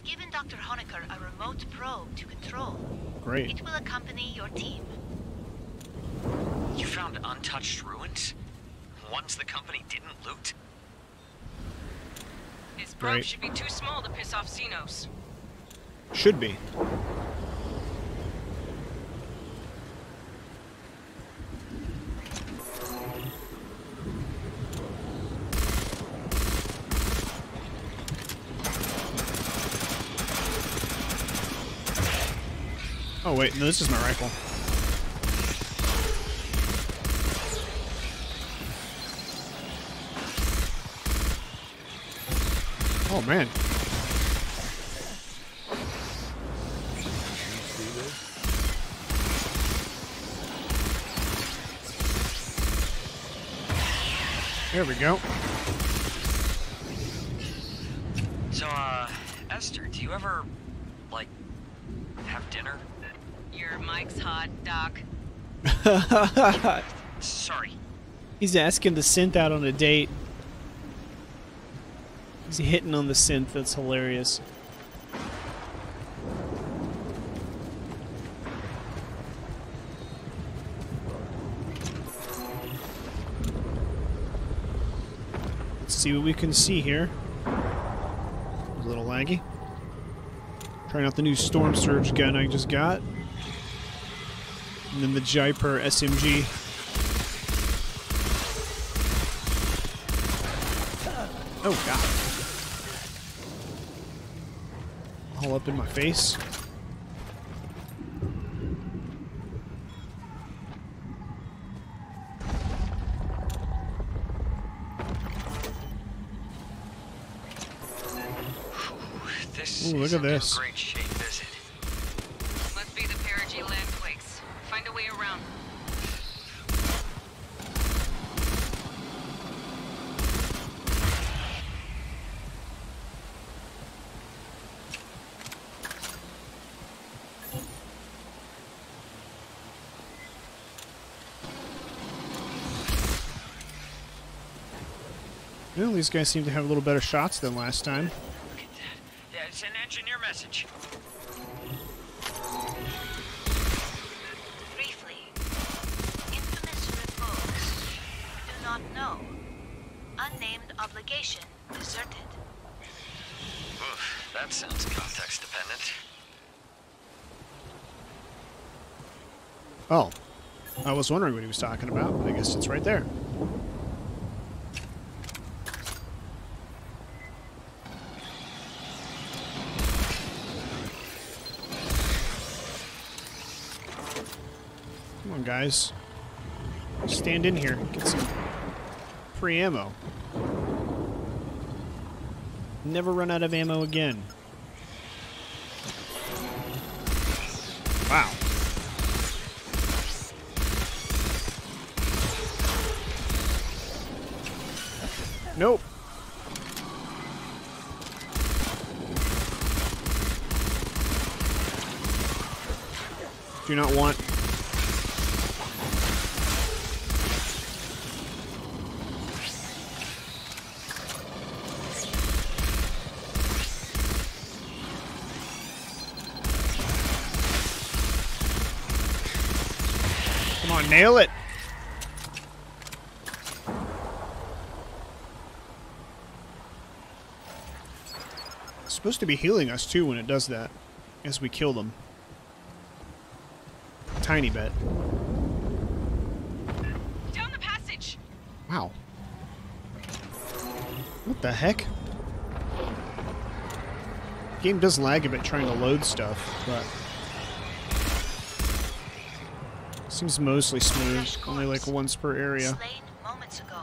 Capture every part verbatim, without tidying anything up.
given Doctor Honecker a remote probe to control. Great. It will accompany your team. You found untouched ruins? Ones the company didn't loot? His probe Right. should be too small to piss off Xenos. Should be. Oh wait, no, this is my rifle. Oh man. There we go. So, uh, Esther, do you ever, like, have dinner? Your mic's hot, Doc. Sorry. He's asking the synth out on a date. He's hitting on the synth. That's hilarious. Let's see what we can see here. A little laggy. Trying out the new Storm Surge gun I just got. And then the Jaipur S M G. Oh god. All up in my face. This Ooh, look isn't at this. in great shape, is it? Must be the perigee landquakes. Find a way around. Well, these guys seem to have a little better shots than last time. Look at that. Yeah, it's an engineer message. Briefly, infamous repose. Do not know. Unnamed obligation deserted. Oof, that sounds context dependent. Oh. I was wondering what he was talking about, but I guess it's right there. Come on, guys. Stand in here. Get some free ammo. Never run out of ammo again. Wow. Nope. Do not want. Come on, nail it. It's supposed to be healing us too when it does that, as we kill them. Tiny bit. Down the passage! Wow. What the heck? Game does lag a bit trying to load stuff, but seems mostly smooth. Only like once per area. Slain moments ago.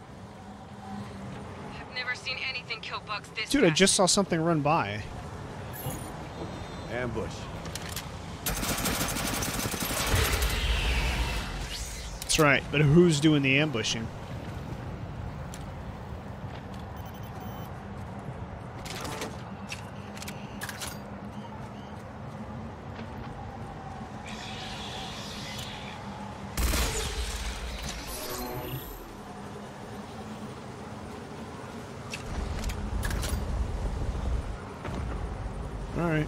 I've never seen anything kill bugs this Dude, I fast. just saw something run by. Ambush. That's right, but who's doing the ambushing? Alright.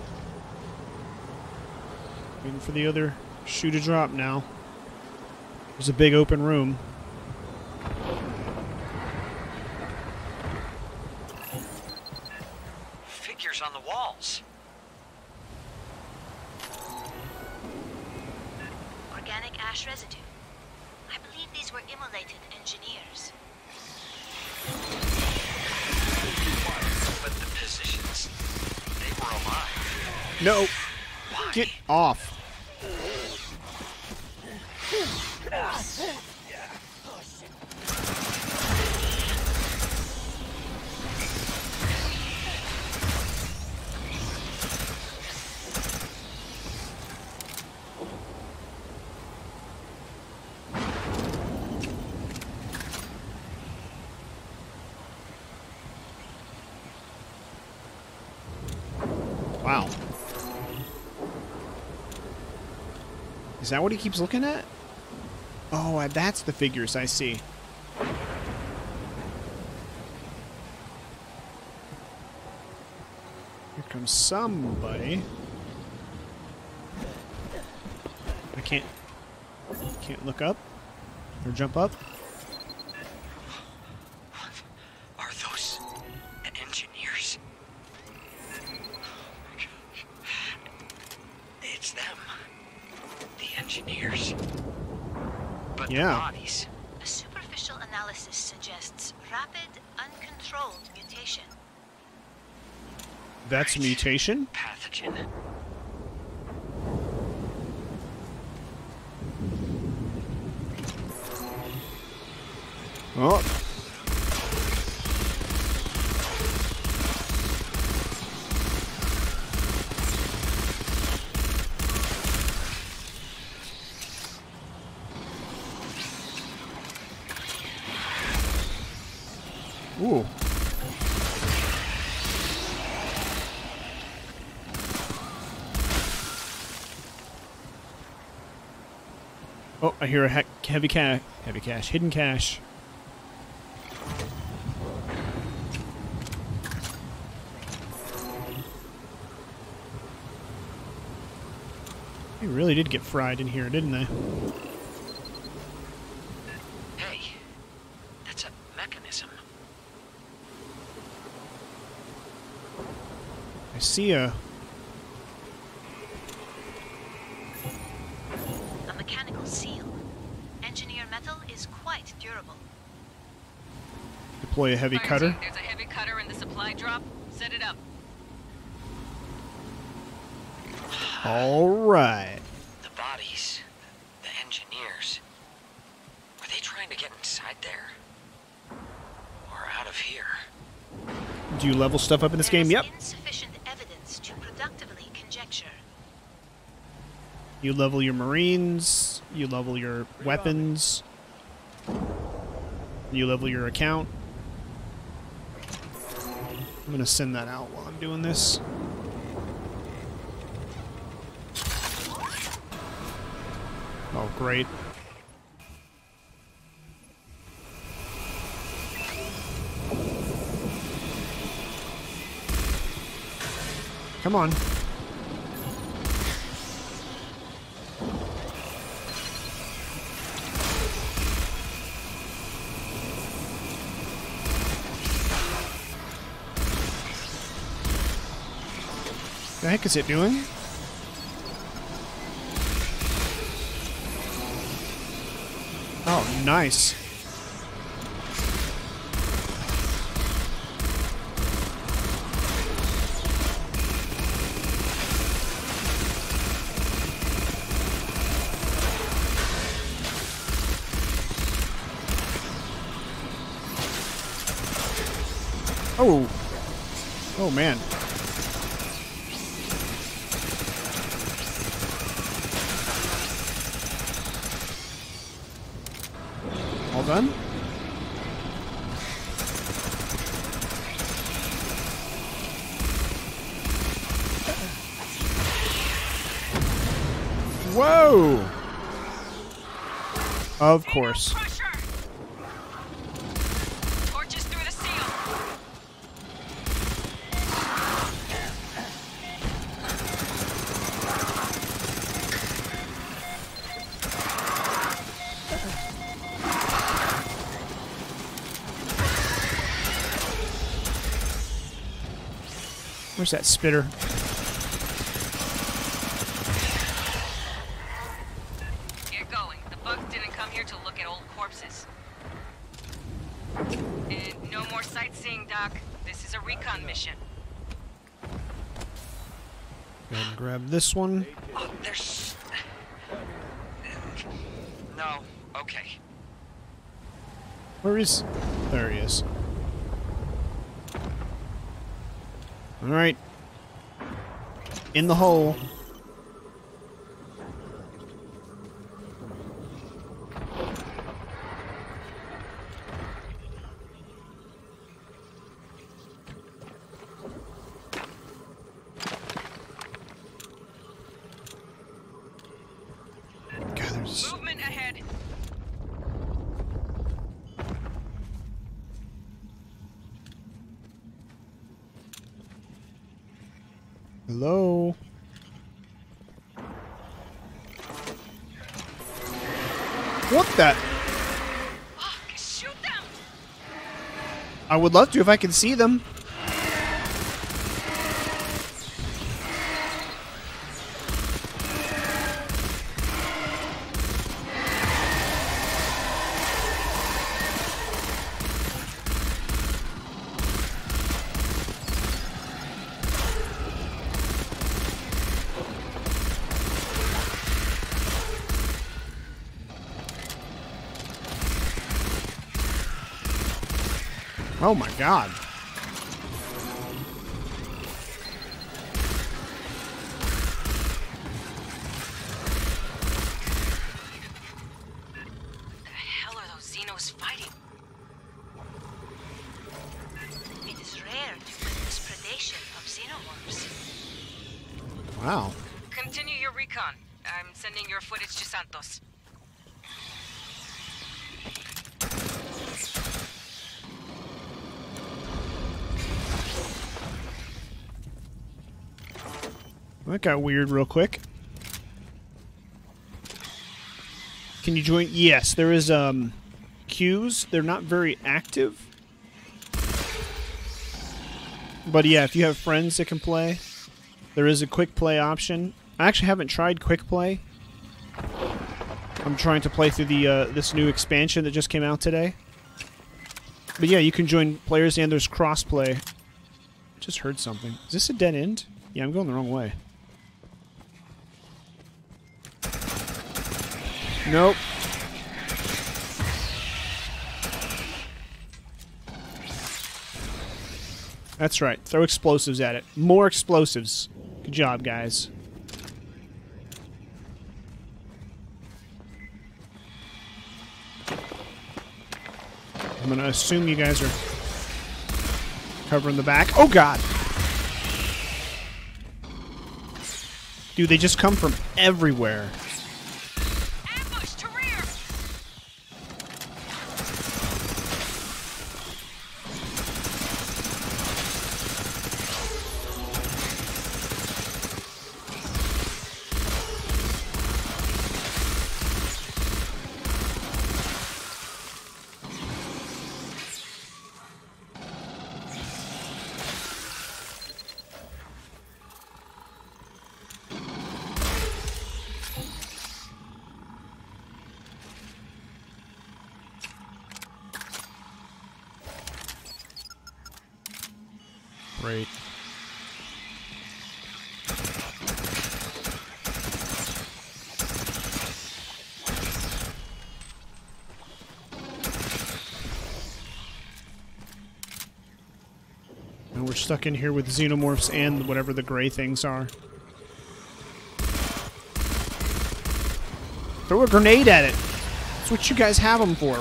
Waiting for the other shoe to drop now. There's a big open room. Figures on the walls. Organic ash residue. I believe these were immolated engineers. But the positions, they were alive. No! Why? Get off! Wow. Is that what he keeps looking at? Oh, uh, that's the figures, I see. Here comes somebody. I can't... Can't look up? Or jump up? Are those engineers? It's them. The engineers. But Yeah. the bodies. A superficial analysis suggests rapid, uncontrolled mutation. That's a Right. mutation? Pathogen. Oh. Ooh. Oh, I hear a he heavy cache. Heavy cache. Hidden cache. They really did get fried in here, didn't they? Hey, that's a mechanism. I see a... A mechanical seal. Engineer metal is quite durable. Deploy a heavy Fire cutter. team, there's a heavy cutter in the supply drop. Set it up. All right. The bodies. The engineers. Were they trying to get inside there? Or out of here? Do you level stuff up in this There game? is Yep. insufficient evidence to productively conjecture. You level your marines. You level your weapons. You level your account. I'm going to send that out while I'm doing this. Oh, great. Come on. The heck is it doing? Oh, nice. Oh. Oh, man. All done? Whoa! Of course. Pressure! Torches through the seal. Where's that spitter? Get going. The bugs didn't come here to look at old corpses. And no more sightseeing, Doc. This is a recon mission. Go ahead and grab this one. Oh, there's... No. Okay. Where is... There he is. Alright. In the hole. God, there's... Movement ahead. Hello? What the? Fuck, shoot them! I would love to if I could see them. Oh my god. The hell are those Xenos fighting? It is rare to witness predation of xenomorphs. Wow. Continue your recon. I'm sending your footage to Santos. That got weird real quick. Can you join? Yes, there is um, queues. They're not very active. But yeah, if you have friends that can play, there is a quick play option. I actually haven't tried quick play. I'm trying to play through the uh, this new expansion that just came out today. But yeah, you can join players and there's crossplay. Just heard something. Is this a dead end? Yeah, I'm going the wrong way. Nope. That's right. Throw explosives at it. More explosives. Good job, guys. I'm gonna assume you guys are covering the back. Oh, God! Dude, they just come from everywhere. Ambush to rear! Great. And we're stuck in here with xenomorphs and whatever the gray things are. Throw a grenade at it. That's what you guys have them for.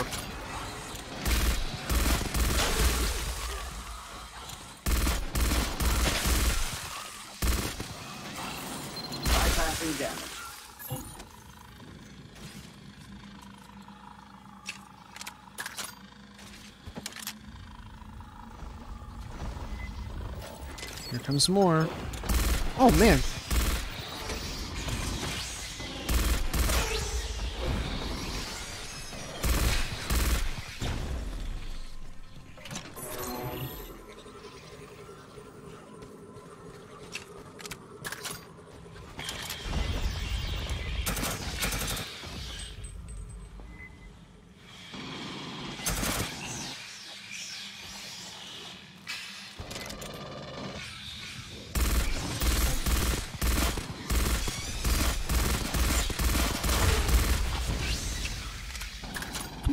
Bypassing damage. Here comes more. Oh, man.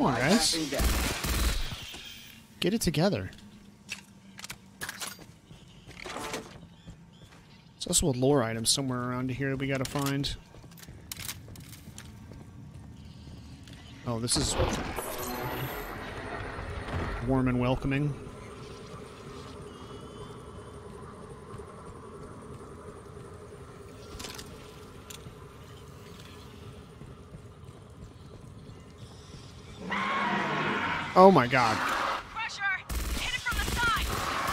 on, guys. Bypassing damage. Get it together. There's also a lore item somewhere around here that we gotta find. Oh, this is warm and welcoming. Oh my god. Pressure! Hit it from the side!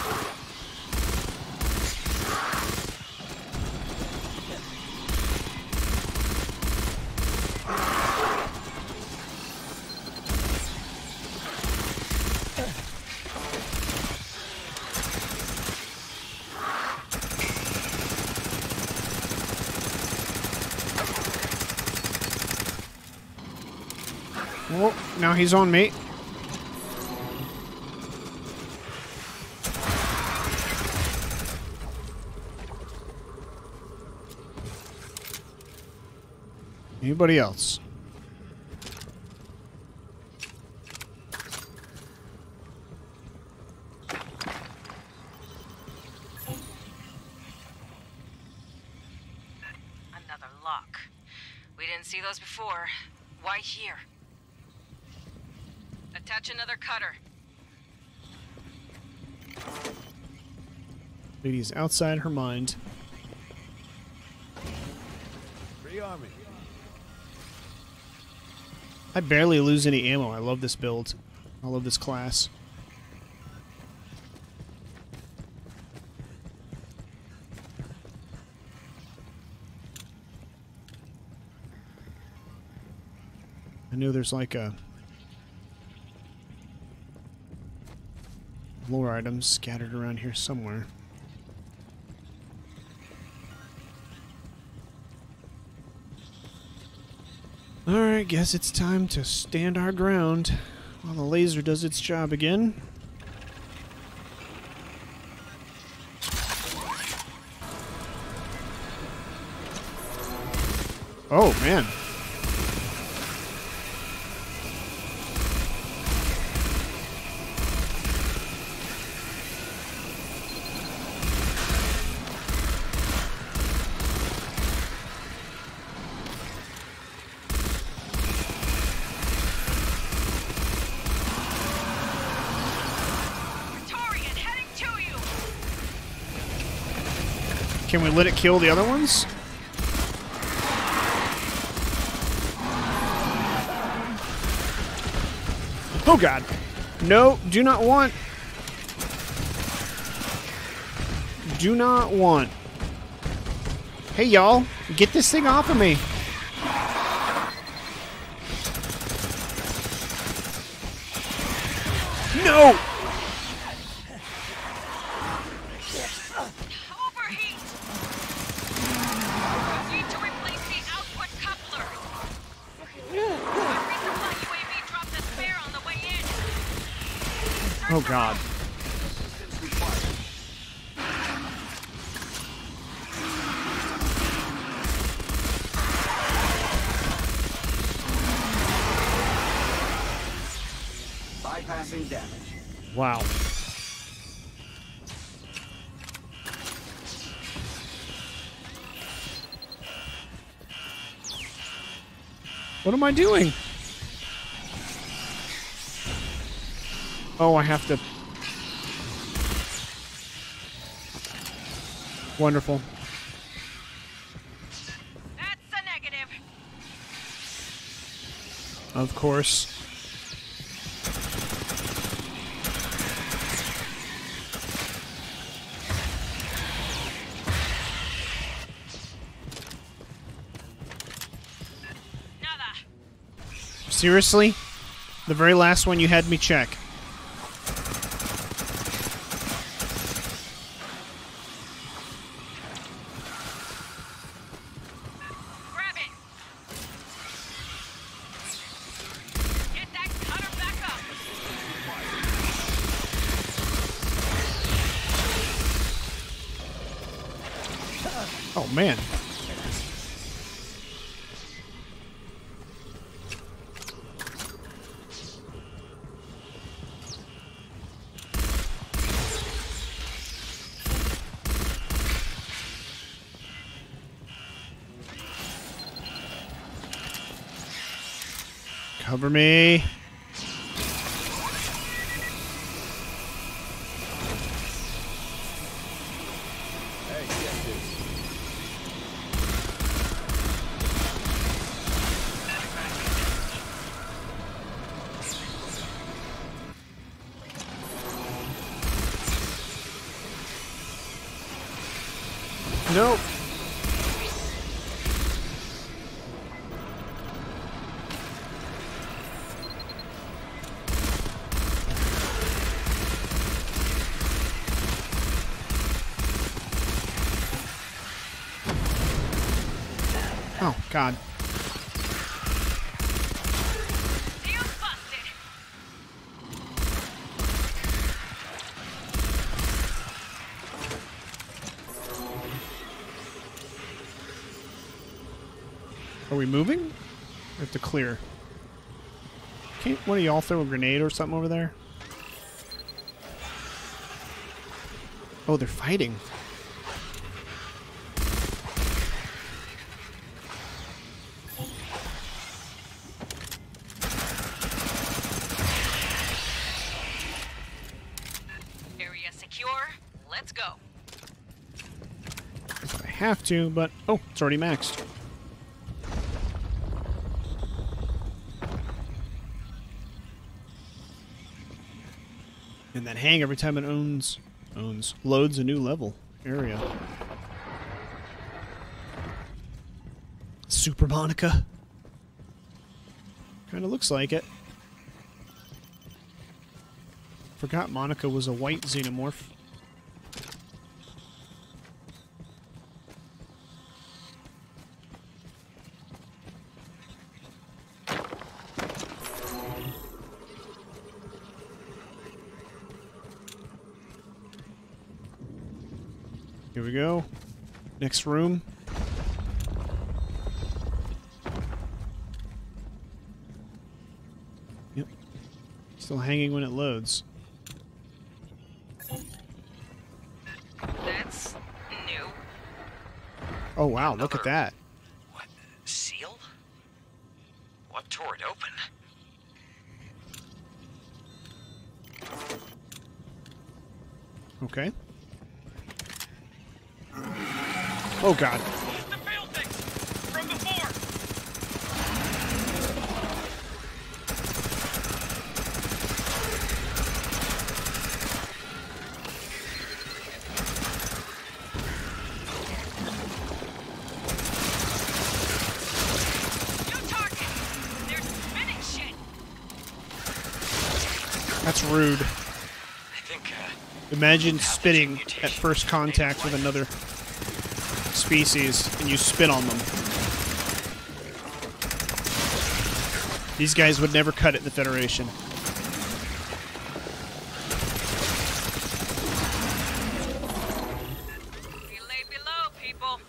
Oh, now he's on me. Anybody else? Another lock. We didn't see those before. Why here? Attach another cutter. Lady's outside her mind. Rearming. I barely lose any ammo. I love this build. I love this class. I know there's like a lore items scattered around here somewhere. Alright, guess it's time to stand our ground while the laser does its job again. Oh, man. Praetorian heading to you! Can we let it kill the other ones? Oh god. No, do not want. Do not want. Hey y'all, get this thing off of me. No! Overheat! We need to replace the output coupler. Our resupply U A V dropped a spare on the way in. Search Oh for god. Bypassing damage. Wow. What am I doing? Oh, I have to. Wonderful. That's a negative. Of course. Nada. Seriously? The very last one you had me check. Grab it. Get that cutter back up. Oh, man. Cover me. Hey, get this. Nope. Oh, God. Deal busted. Are we moving? We have to clear. Can't one of y'all throw a grenade or something over there? Oh, they're fighting. Area secure. Let's go. I have to, but... Oh, it's already maxed. And that hang every time it owns... Owns. Loads a new level area. Super Monica. Kinda looks like it. Forgot Monica was a white xenomorph. Here we go. Next room. Yep. Still hanging when it loads. That's new. Oh wow, look at that. What? Seal? What tore it open? Okay. Oh god. The buildings from before. New target. They're spinning shit. That's rude. I think, uh, Imagine spitting at first contact with another species and you spit on them. These guys would never cut it in the Federation. We lay below, people.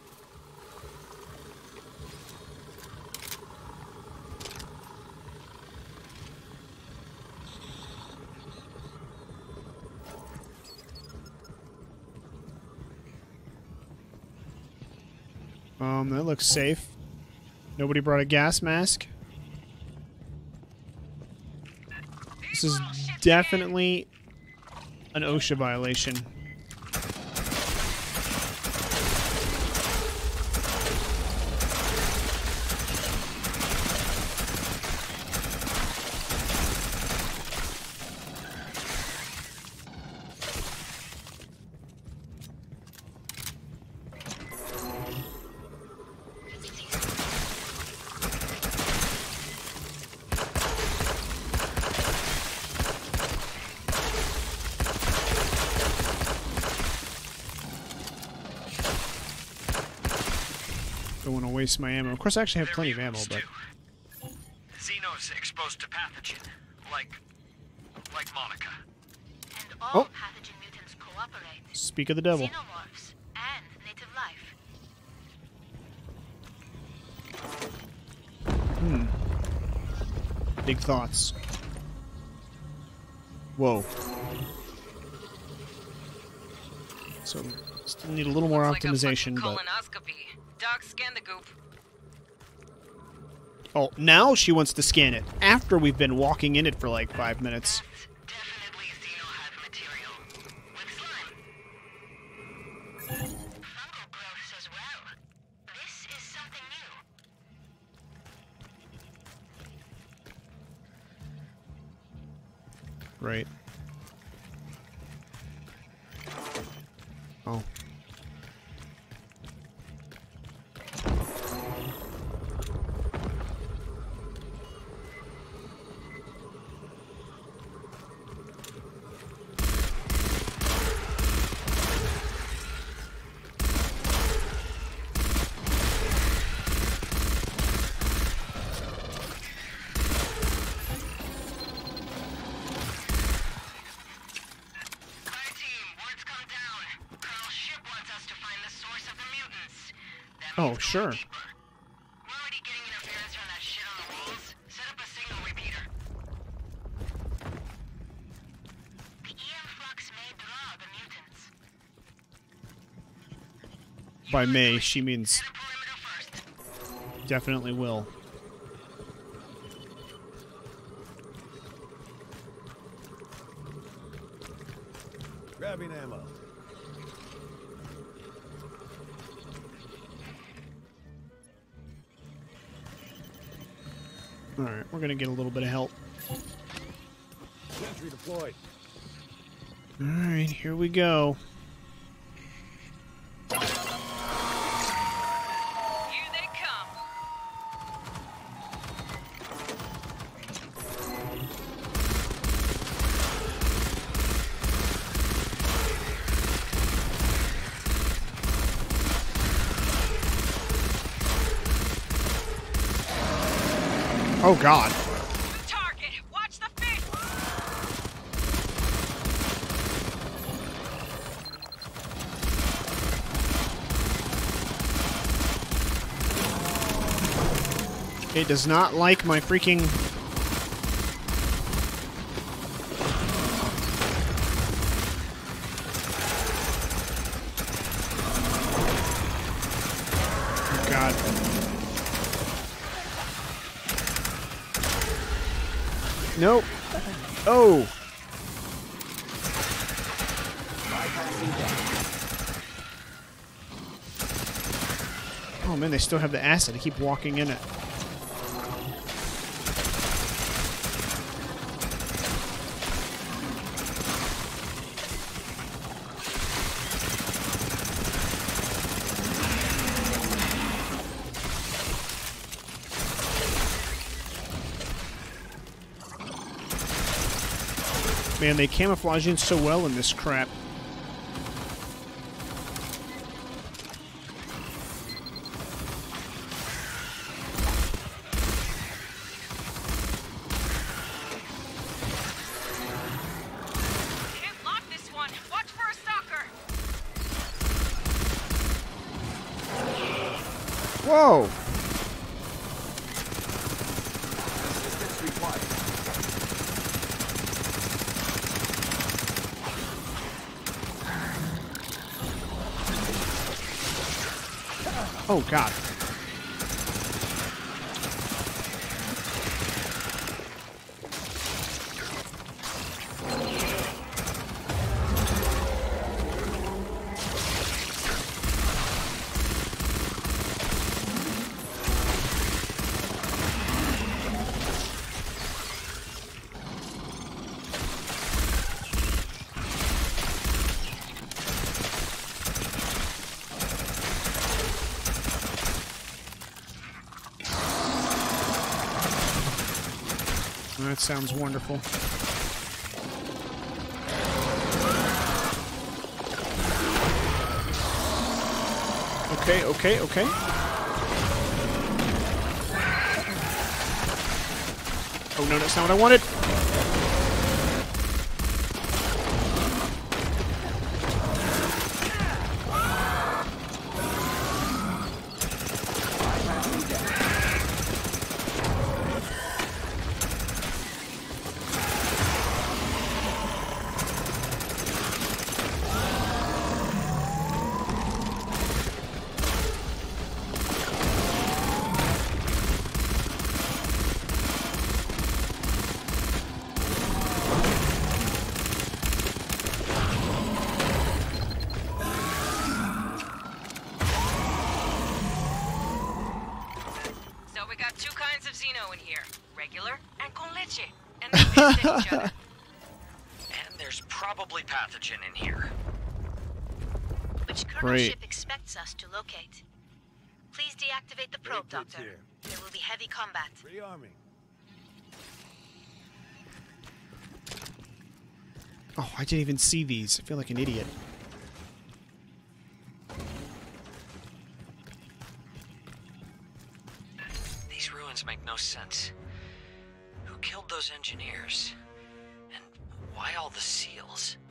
Um, that looks safe. Nobody brought a gas mask. This is definitely an OSHA violation. Don't want to waste my ammo. Of course, I actually have plenty of ammo, but... Xenos exposed to pathogen, like, like Monica. And all Oh. pathogen mutants cooperate. Speak of the devil. Xenomorphs and native life. Hmm. Big thoughts. Whoa. So, still need a little more Looks like a optimization, fucking but... colonoscopy. Doc, scan the goop. Oh, now she wants to scan it. After we've been walking in it for like five minutes. Definitely xenohive material. With slime. Fungal growths as well. This is something new. Right. Oh. Oh, sure. We're already getting interference from that shit on the walls. Set up a signal repeater. The E M flux may draw the mutants. By may, she means Set a perimeter first. definitely will. Grabbing ammo. Alright, we're gonna get a little bit of help. Sentry deployed. Alright, here we go. Here they come. Oh god. New target. Watch the fish. It does not like my freaking... Oh god. Nope. Oh. Oh man, they still have the acid. I keep walking in it. Man, they camouflage in so well in this crap. Can't lock this one. Watch for a stalker. Whoa! Assistance required. Oh god. That sounds wonderful. Okay, okay, okay. Oh no, that's not what I wanted. we got two kinds of Xeno in here. Regular and con leche. And they taste at each other. And there's probably pathogen in here. Which Colonel Great. ship expects us to locate. Please deactivate the probe, Wait, it's Doctor. here. There will be heavy combat. Rearming. Oh, I didn't even see these. I feel like an idiot. These ruins make no sense. Who killed those engineers? And why all the seals?